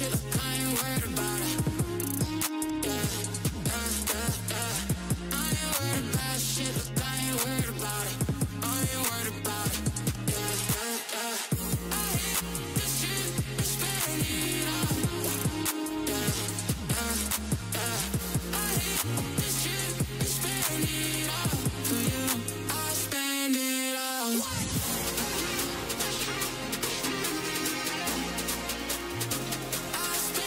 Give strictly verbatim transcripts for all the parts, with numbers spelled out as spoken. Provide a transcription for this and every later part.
shit, look, I ain't worried about it. Yeah, yeah, yeah, yeah. I ain't worried about shit, look, I ain't worried about it. I ain't worried about it. Yeah, yeah, yeah. I hit this shit, I spend it all. Yeah, yeah, yeah. I hit this shit, I spend it all. For you, I spend it all. I spend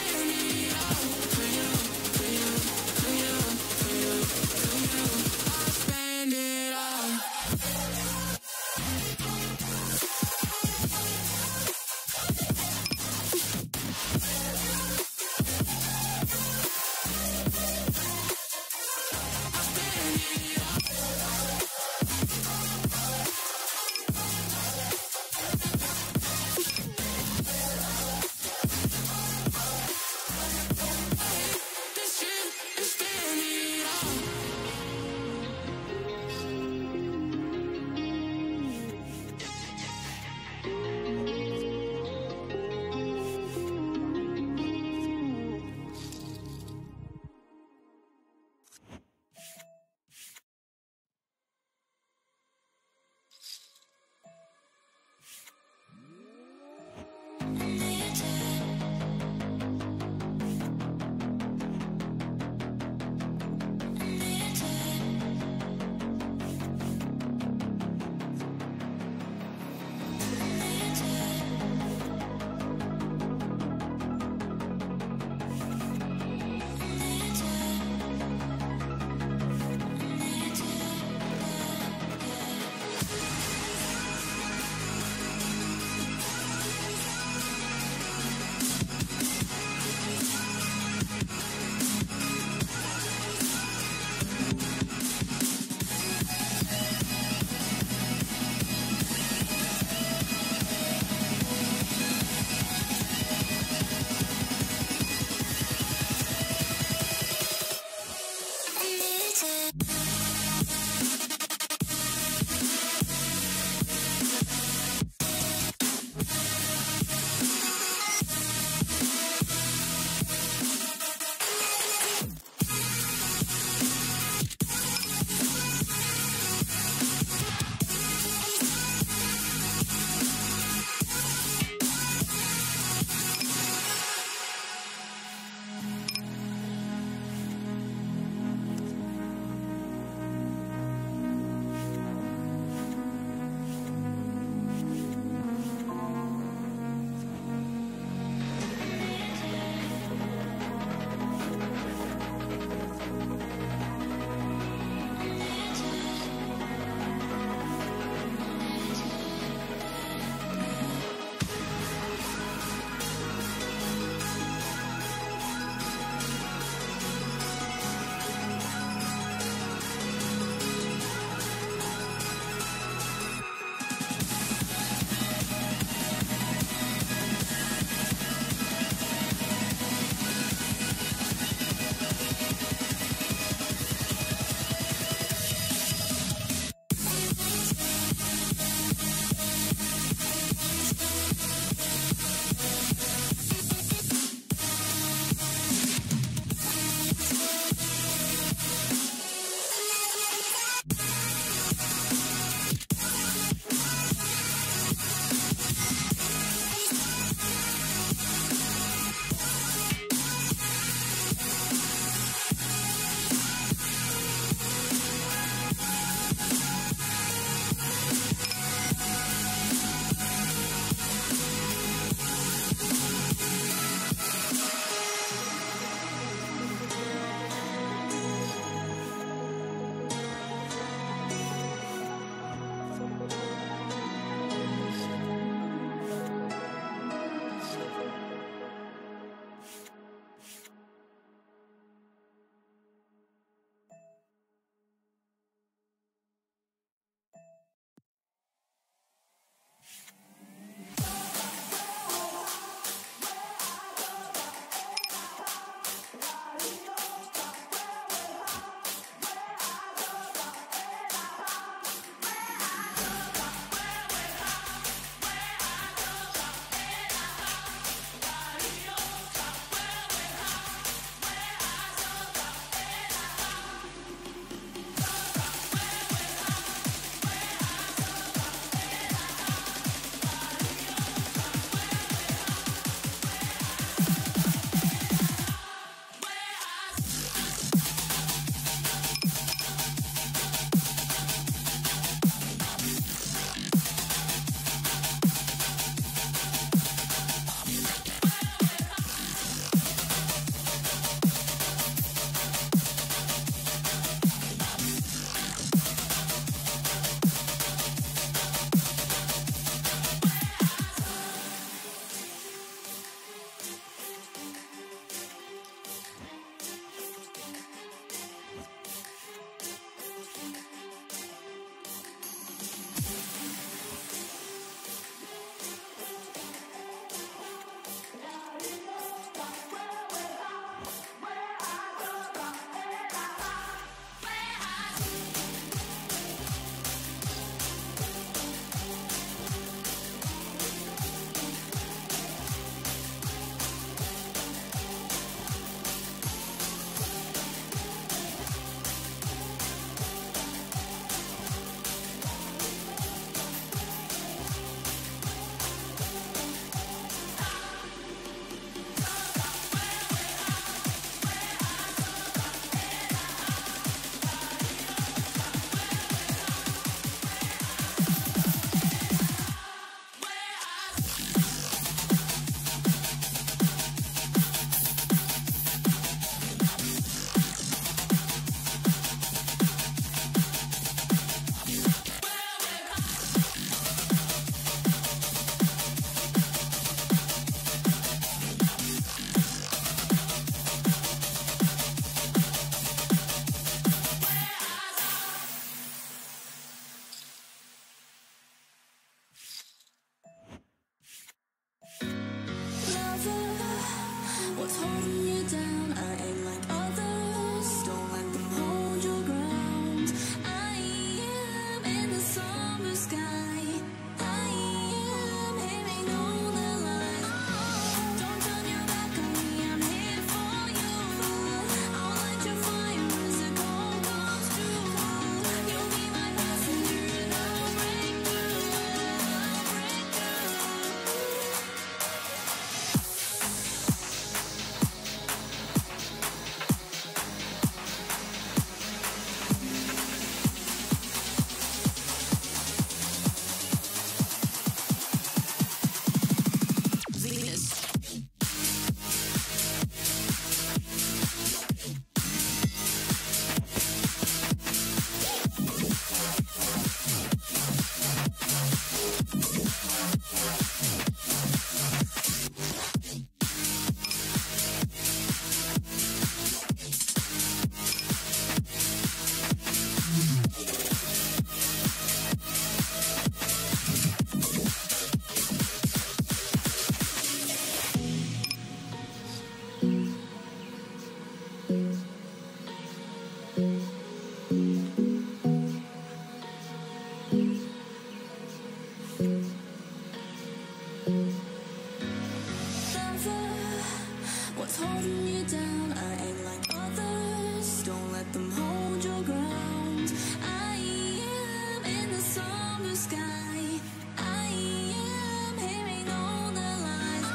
What's holding you down? I ain't like others. Don't let them hold your ground. I am in the summer sky. I am hearing all the lies.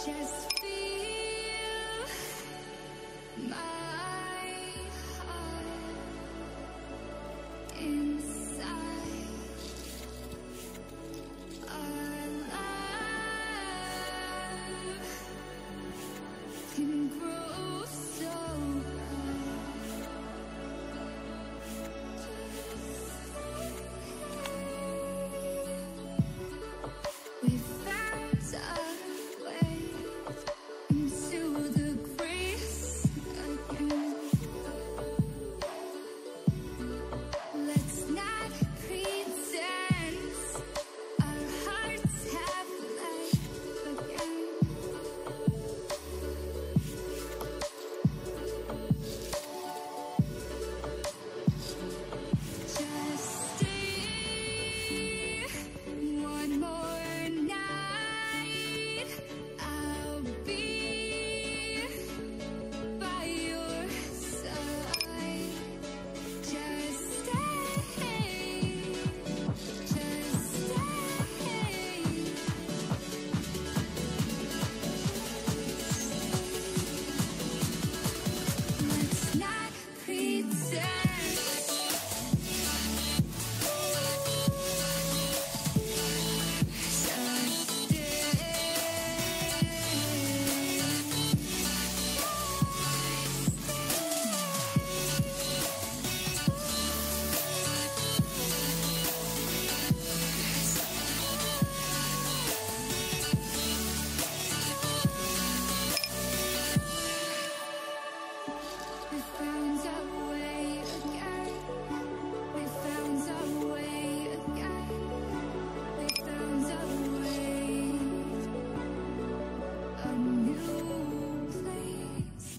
Just feel my heart inside. Our love can grow so bright. We found a way into the grace again. Let's not pretend our hearts have life again. Just stay one more night. I'll be by your side. Just stay, just stay. Let's not pretend. We found our way again. We found our way again. We found our way. A new place.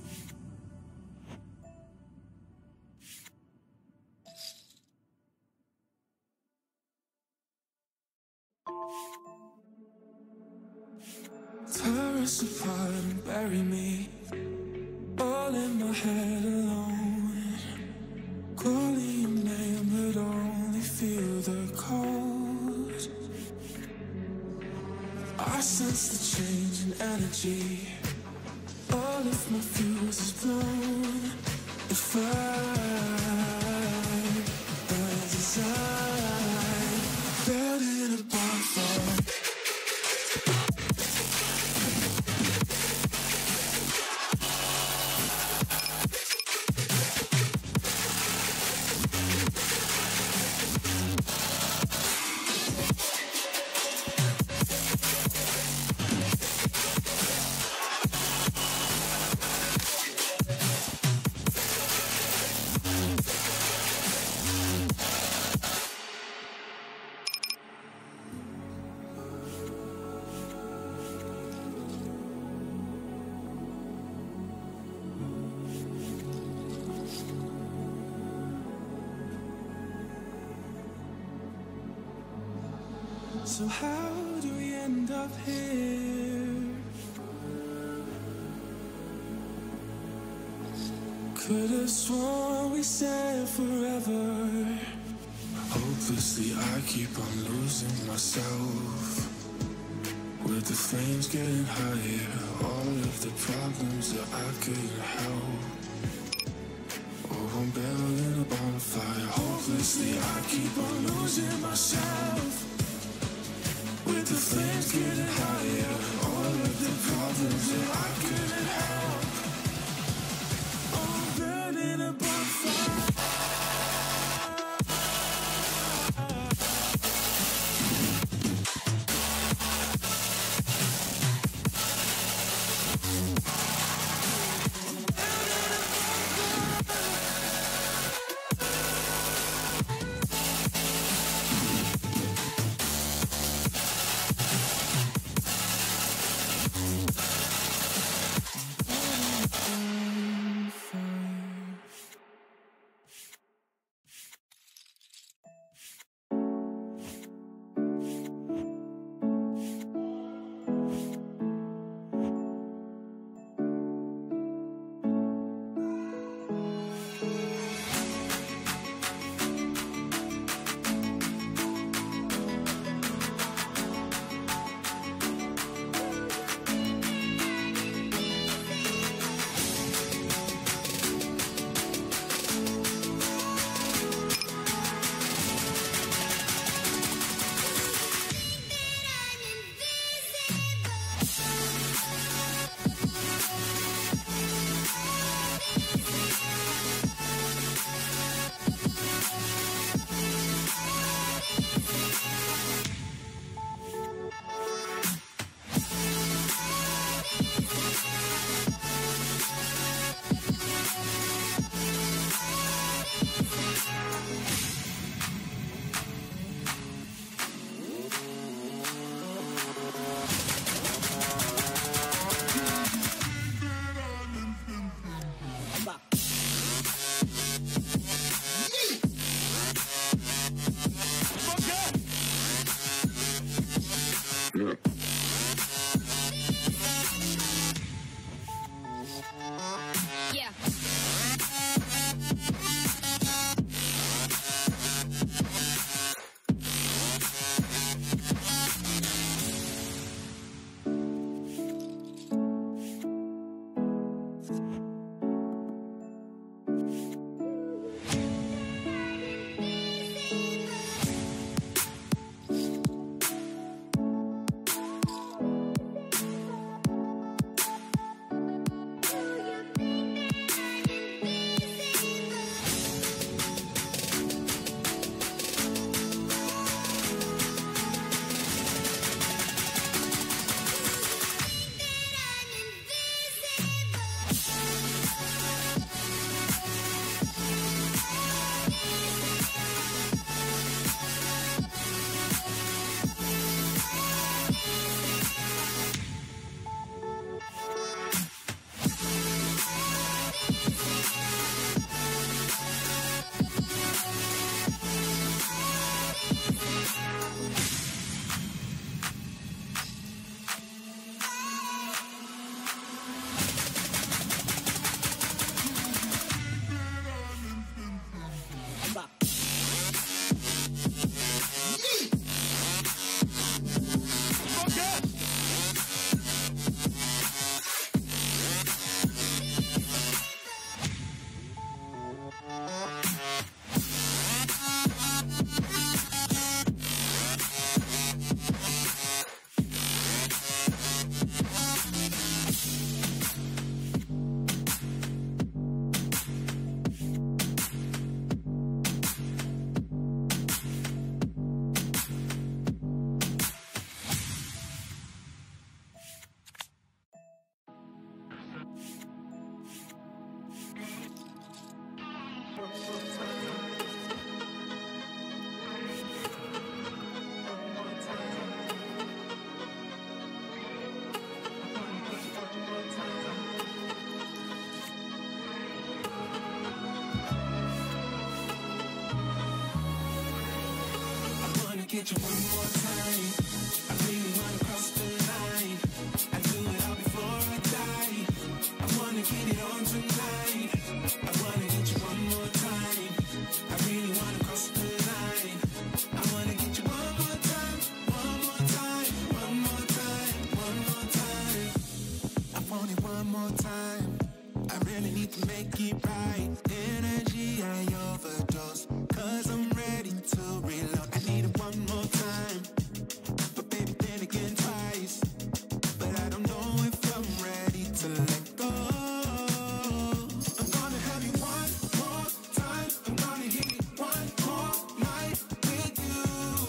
Tear us apart and bury me all in my head alone, calling your name but only feel the cold. I sense the change in energy. All of my fuse is blown. If I burn inside, dead in a bonfire. So how do we end up here? Could have sworn we said forever. Hopelessly I keep on losing myself. With the flames getting higher, all of the problems that I couldn't help. Oh, I'm building a bonfire. Hopelessly I keep on losing myself. With the flames getting higher, all of the problems that I couldn't help. Oh, I'm burning a bonfire. get you one more time. I really wanna cross the line. I do it all before I die. I wanna get it on tonight. I wanna get you one more time. I really wanna cross the line. I wanna get you one more time, one more time, one more time, one more time. I want it one more time. I really need to make it right. Energy I overdose, cause I'm ready to reload. I need it one more time, but baby then again twice. But I don't know if I'm ready to let go. I'm gonna have you one more time. I'm gonna hit it one more night with you,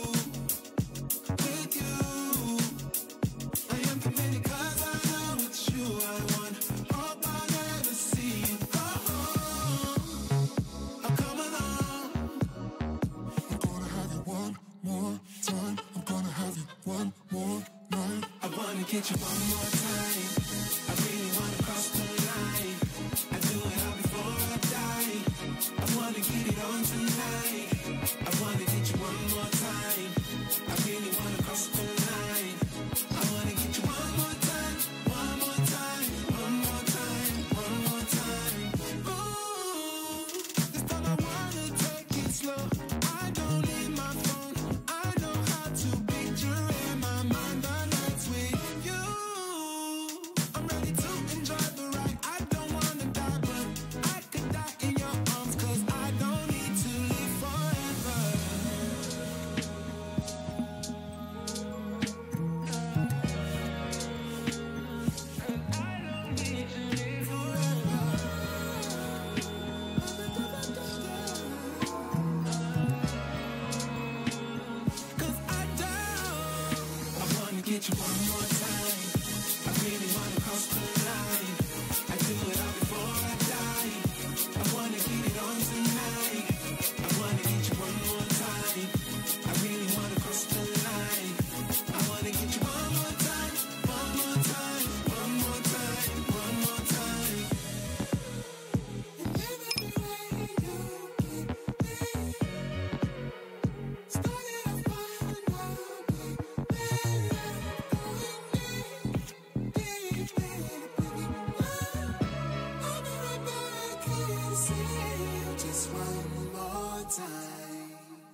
with you. I am committed cause I know it's you I want. Hope I never see you go home. I'll come along. I'm gonna have you one more time. I'm gonna have you one more night. I wanna get you one more time. I really wanna cross the line. I do it all before I die. I wanna get it on tonight. I wanna get you one more time. I really wanna cross the line. I wanna get you one more time, one more time, one more time, one more time. Ooh, this time I wanna take it slow. I don't need my phone. I know how to picture in my mind the nights with you. I'm ready to enjoy the ride. I don't wanna die, but I could die in your arms, cause I don't need to live forever. Cause I don't. I wanna get you one more time. I really wanna cross the line. I do it all before I die. I wanna get it on tonight. I wanna get you one more time. I really wanna cross the line. I wanna get you one more time, one more time, one more time, one more time. And every way you keep me started off by now, then left going deep, deep, baby. I'll be right back here to see you just one more time.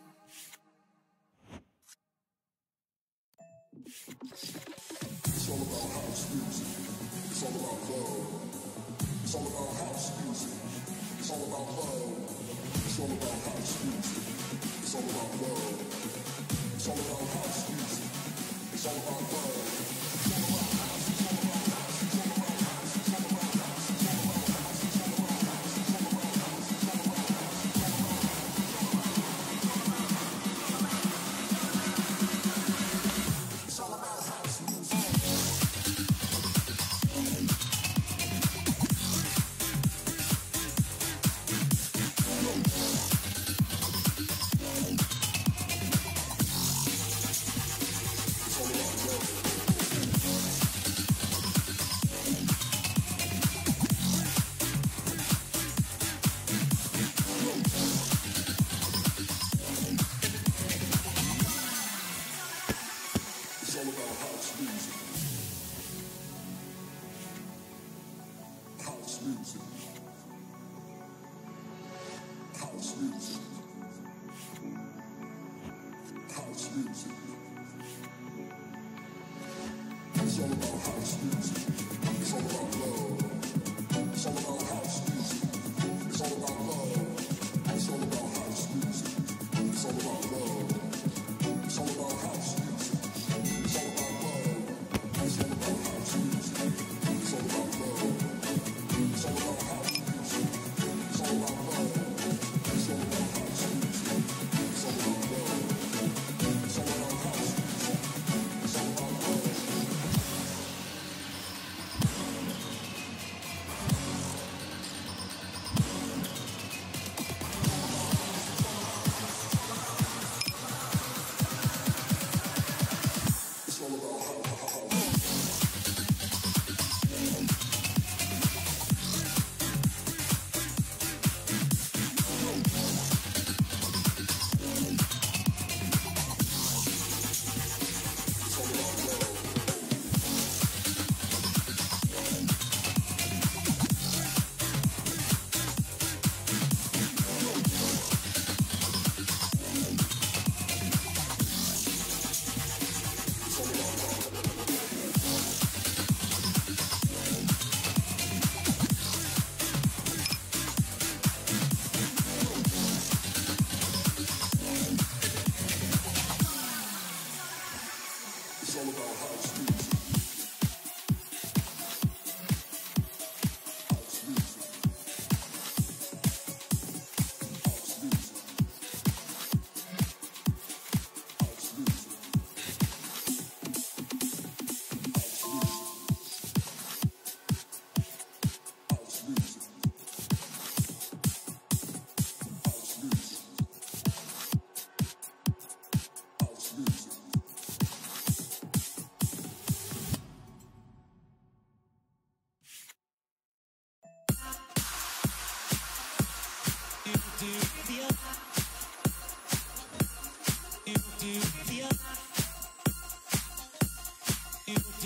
It's all about house music. It's all about love. It's all about house music. It's all about love. It's all about house music. It's all about love. It's all about house music. It's all about love. It's all about house. It's all about house. It's all about house. It's all about house. It's all about house. It's all about house. It's all about house. It's all about house. It's all about house. It's all about house music. It's all about house music. House music. House music. House music. It's all about house music. It's all about love. It's all about house music. It's all about love. It's all about house music. It's all about love. It's all about house music. It's all about love. It's all about house music. It's all about love. It's all about house music. It's all about love. It's all about house music. It's all about love. It's all about house music. It's all about love.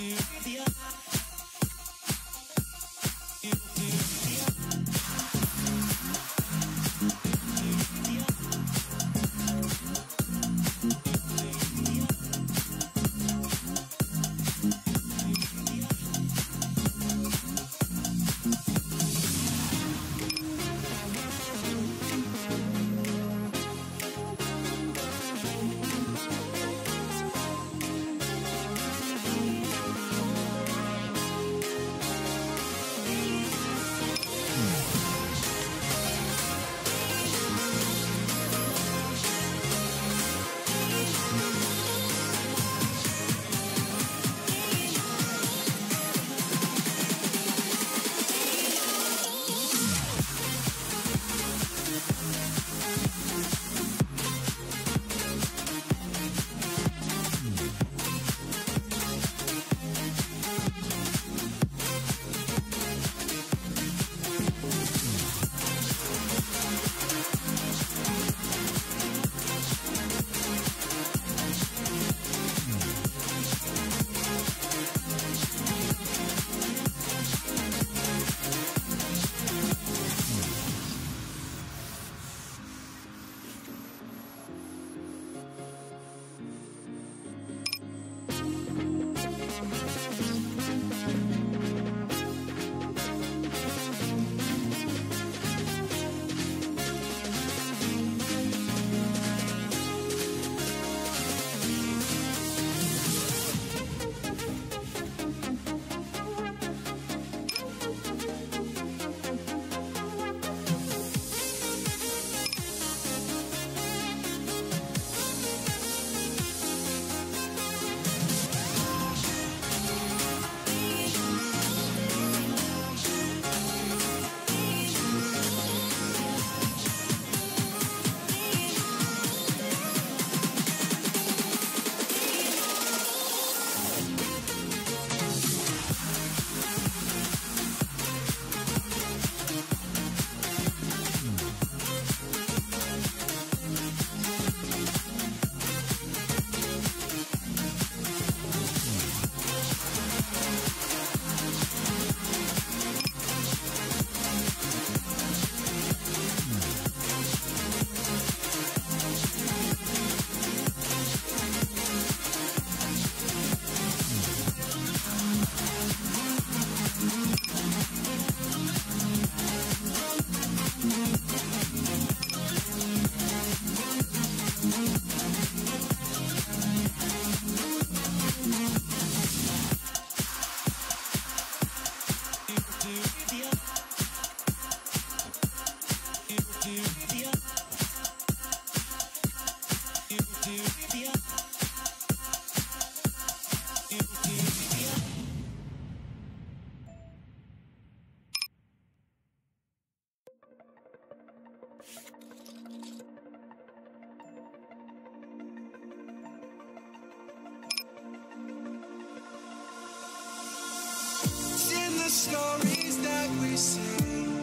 stories that we sing.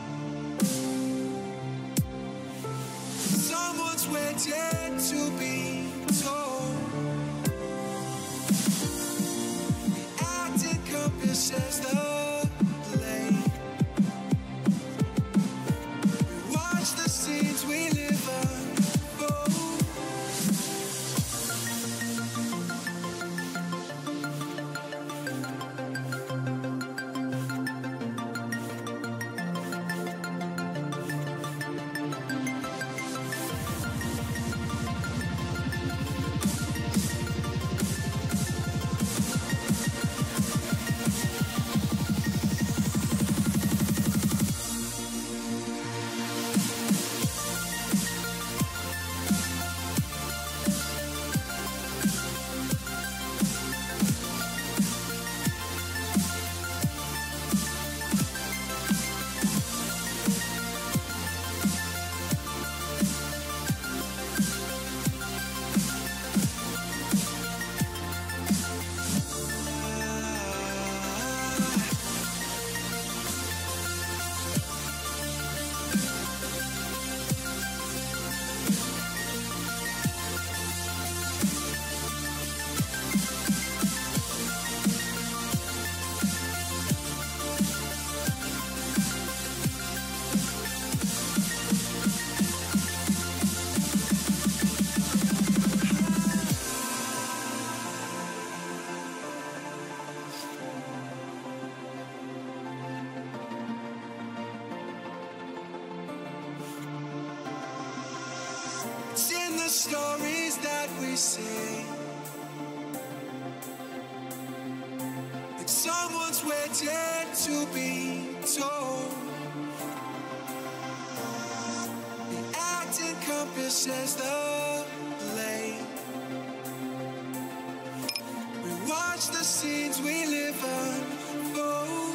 Someone's waiting to be told. Act encompasses the lake. Watch the scenes we live unfold. stories that we sing, like someone's waiting to be told. The act encompasses the lane. We watch the scenes we live unfold.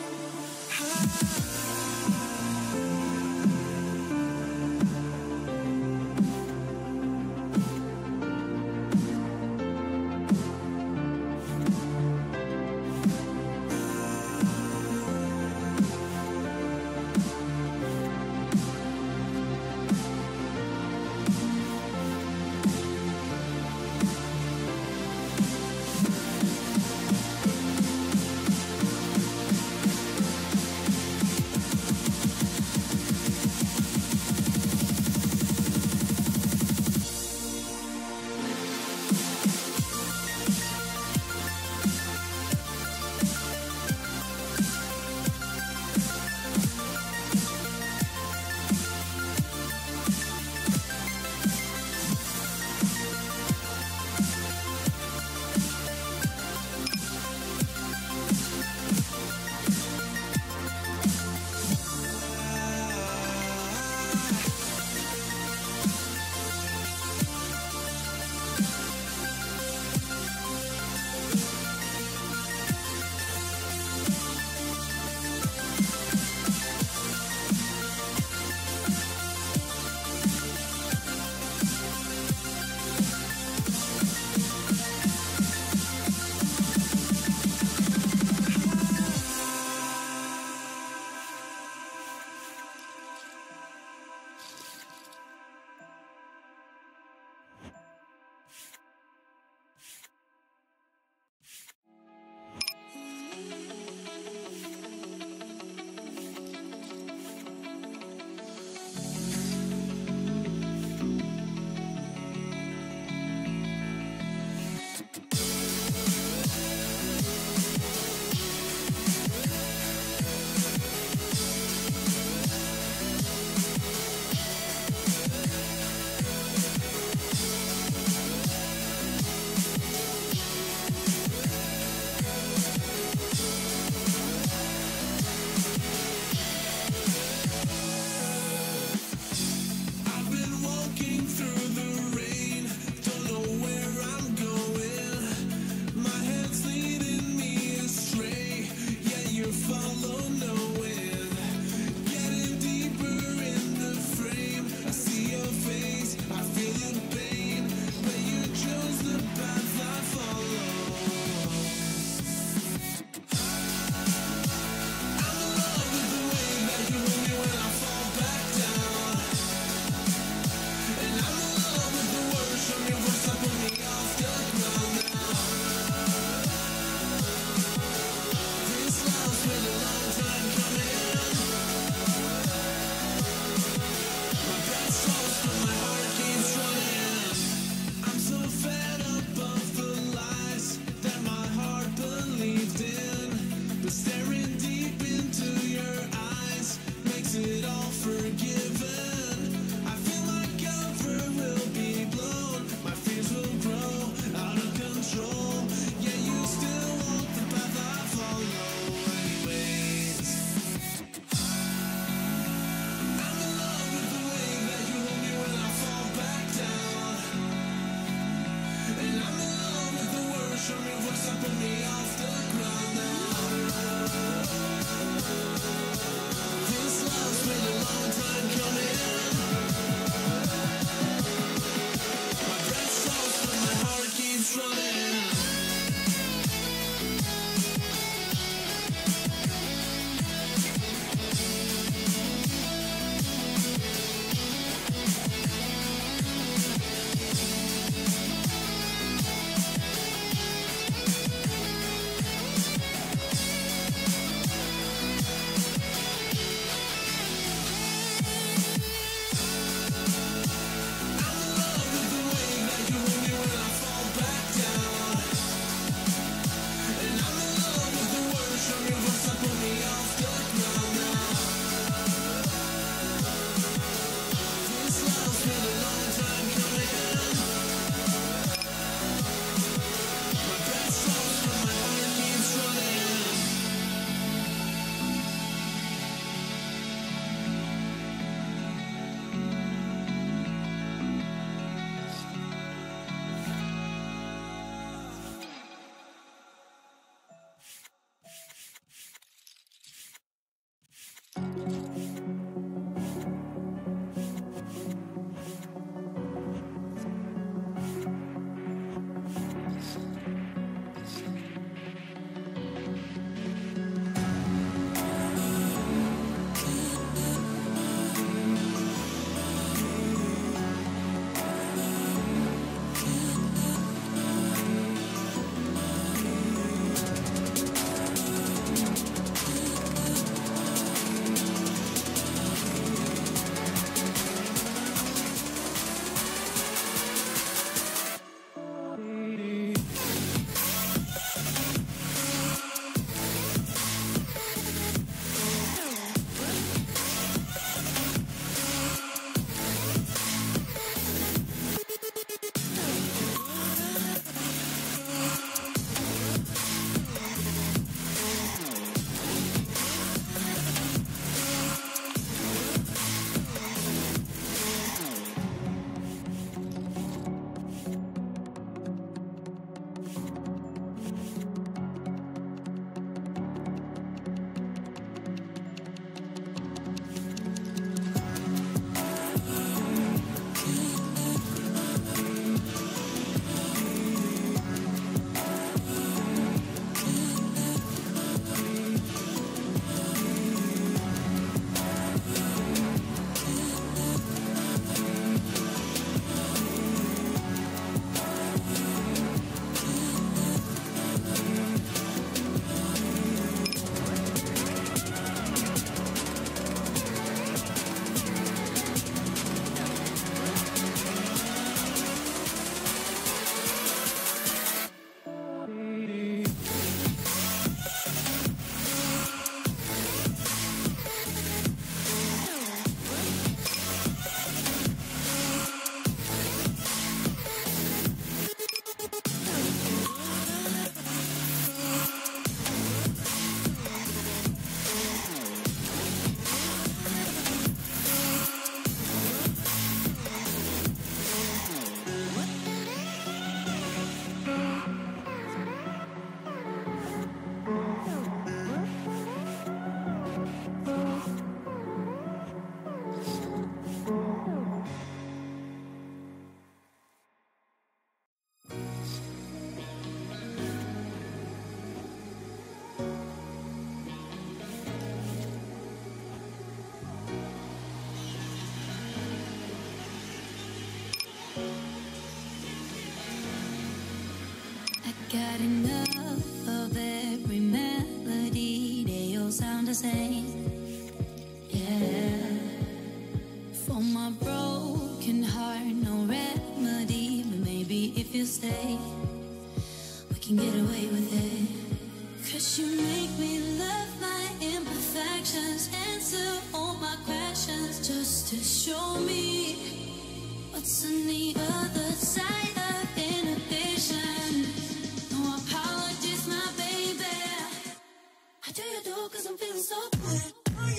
had enough of every melody. They all sound the same. Yeah. For my broken heart, no remedy. But maybe if you stay, we can get away with it. Cause you make me love my imperfections, answer all my questions, just to show me what's on the other side of inhibition. No apologies, my baby. I do you do cause I'm feeling so good.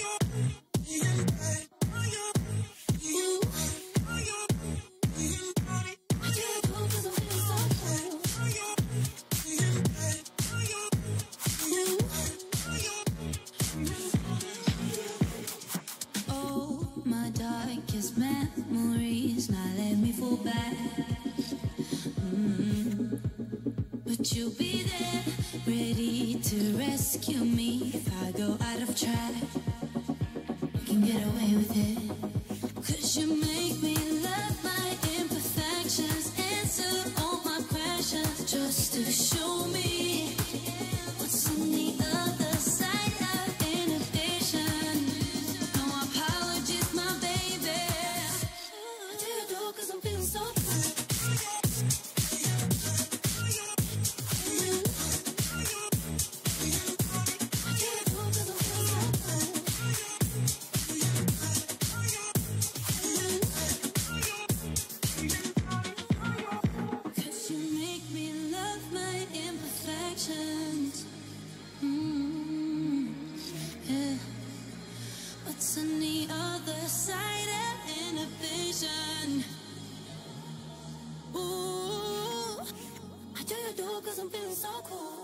Memories now let me fall back. Mm. But you'll be there, ready to rescue me if I go out of track. We can get away with it. Cause you make me love my imperfections, answer all my questions, just to show me what's on the other side of inhibition. No apologies, my baby. Cause I'm feeling so good. Cause you make me love my imperfections. Mm, yeah. What's on the other side of inhibition? Ooh, I do you do cause I'm feeling so cool.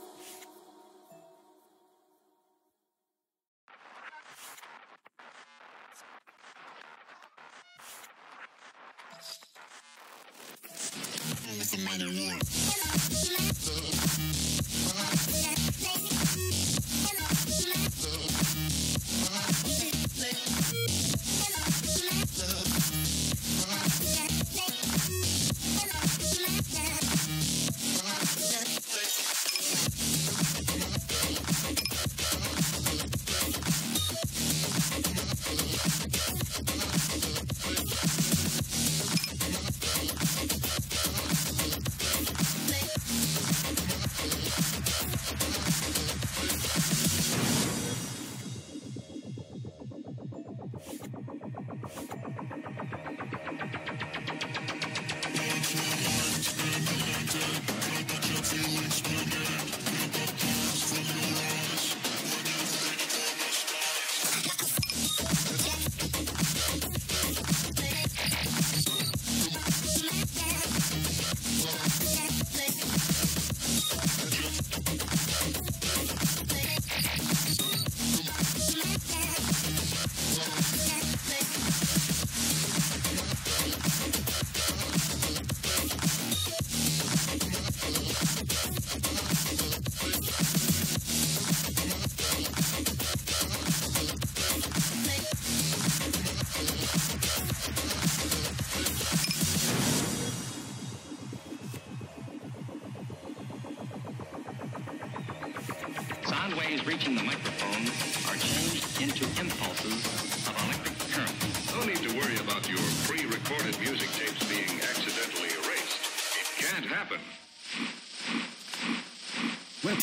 Sound waves reaching the microphone are changed into impulses of electric current. No need to worry about your pre-recorded music tapes being accidentally erased. It can't happen. Well,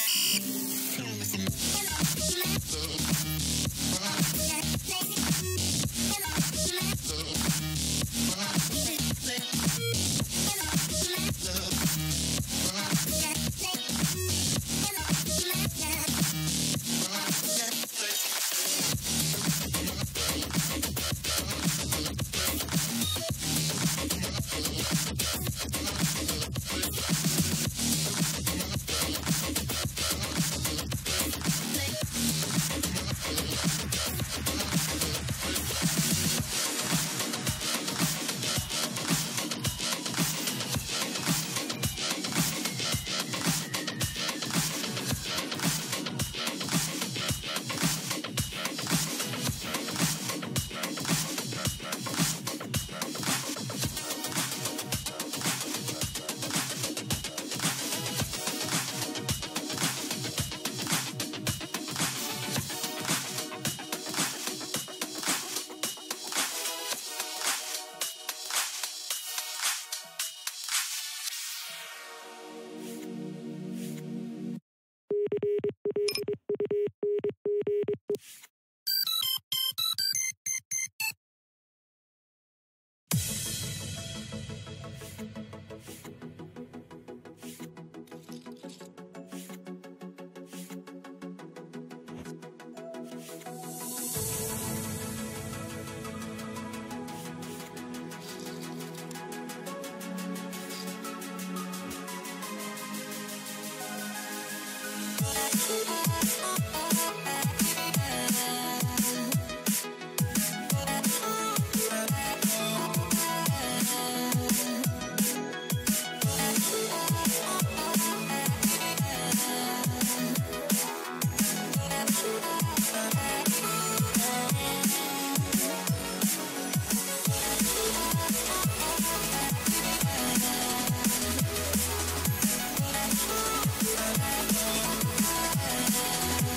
We'll be right back.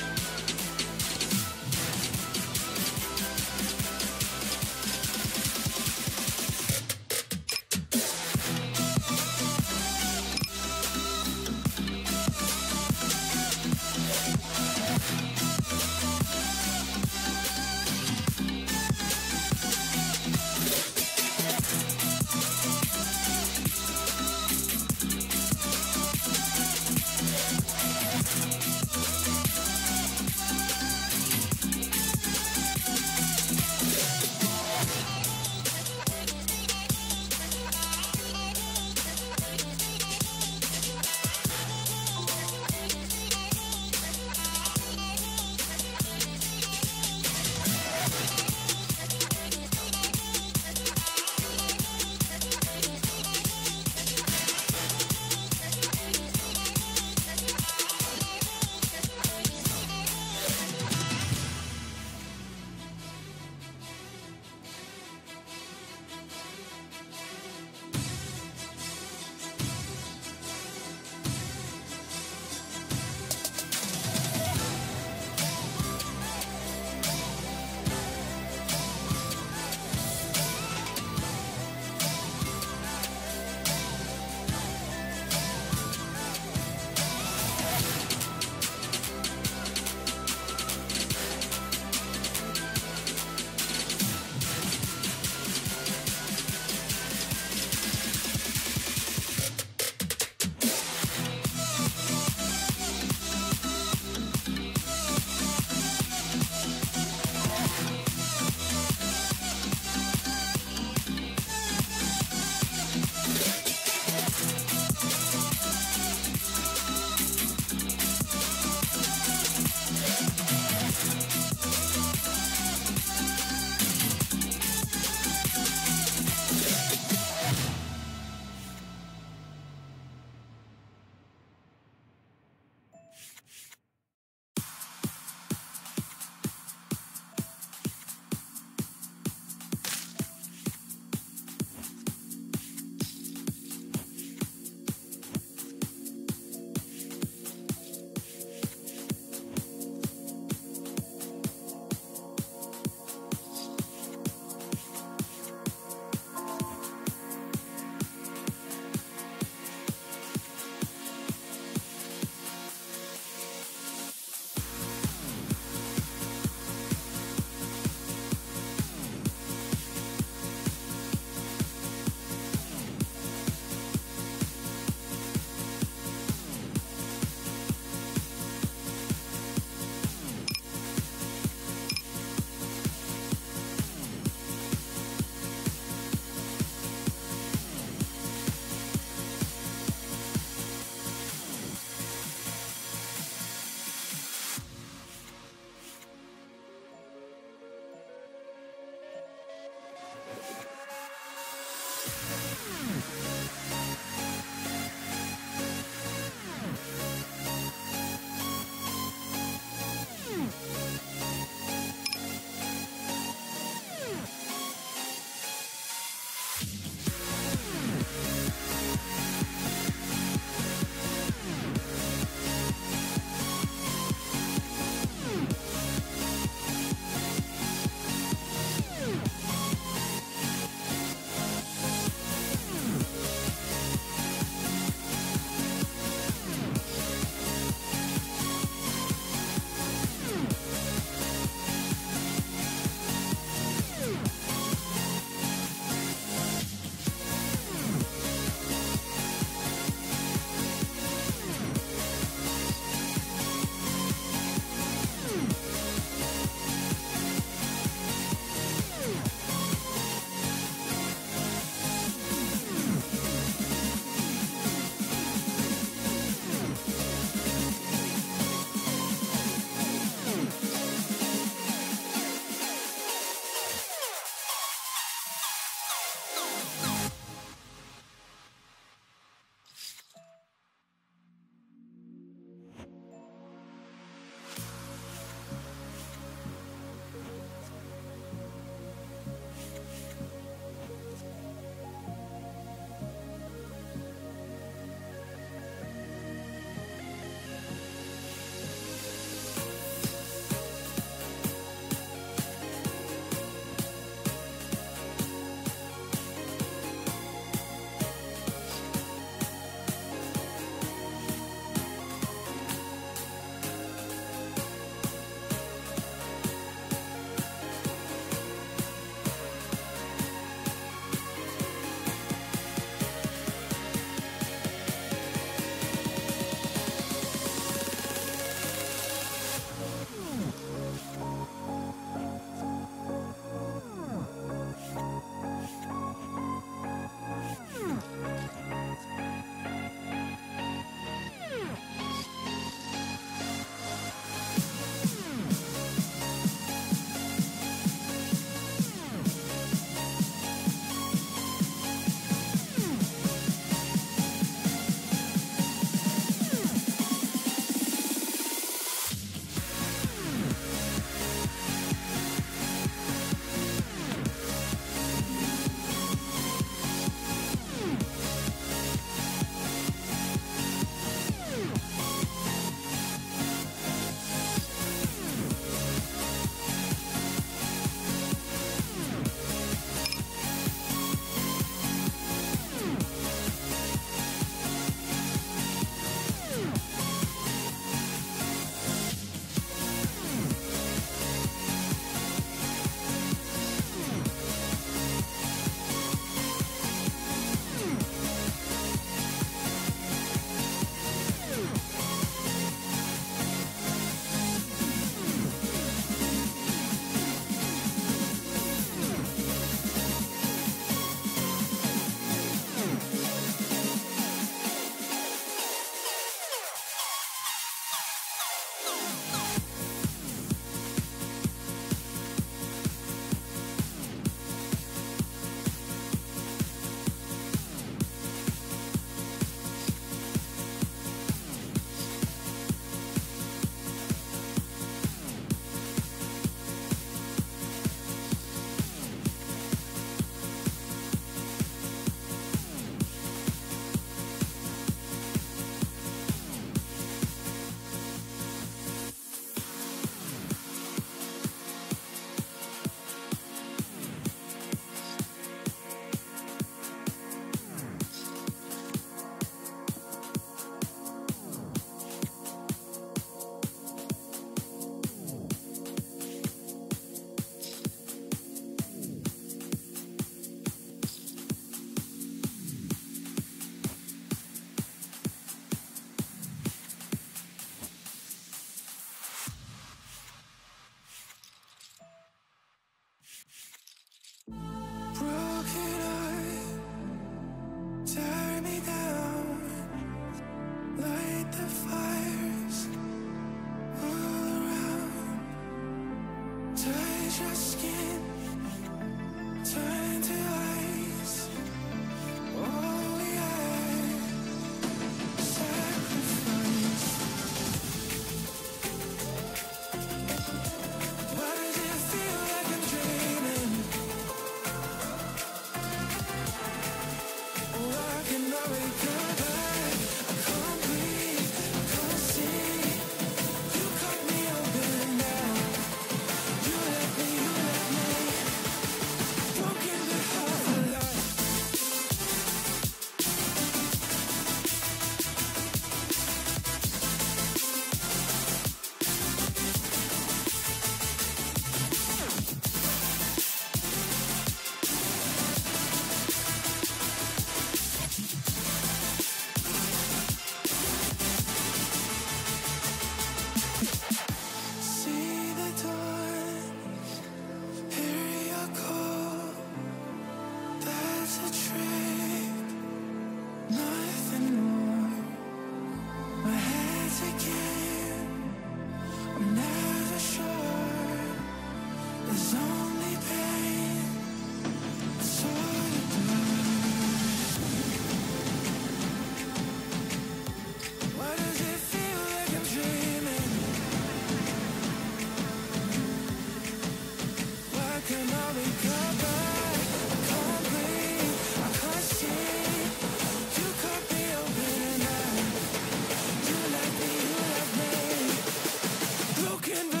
broken